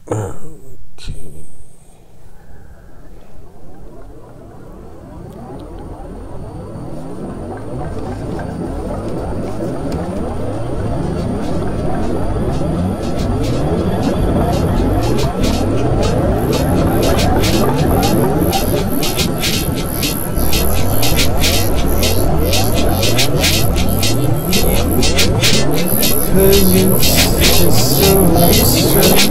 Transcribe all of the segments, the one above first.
Okay. Opinions is so abstract.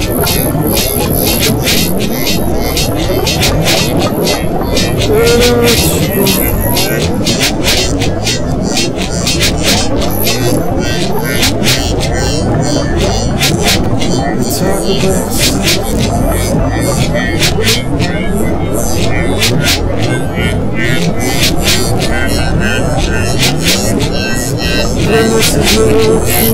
This is a little too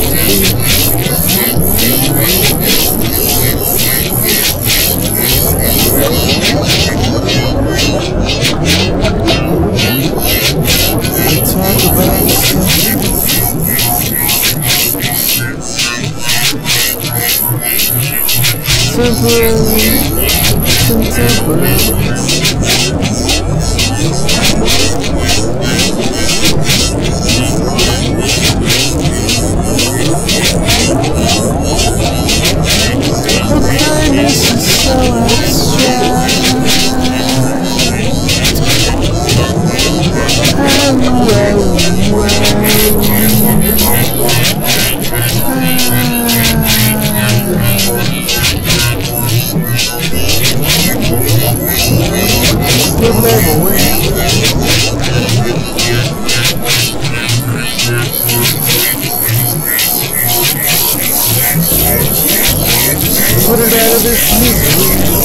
put it out of this misery.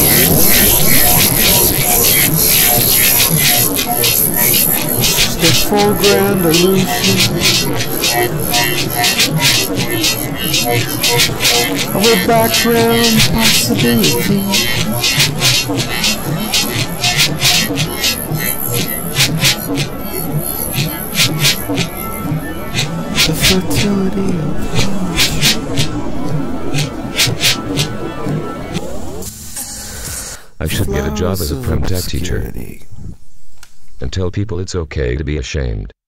The foreground illusion of a background possibility. The fertility of I should get a job as a prem tech teacher and tell people it's okay to be ashamed.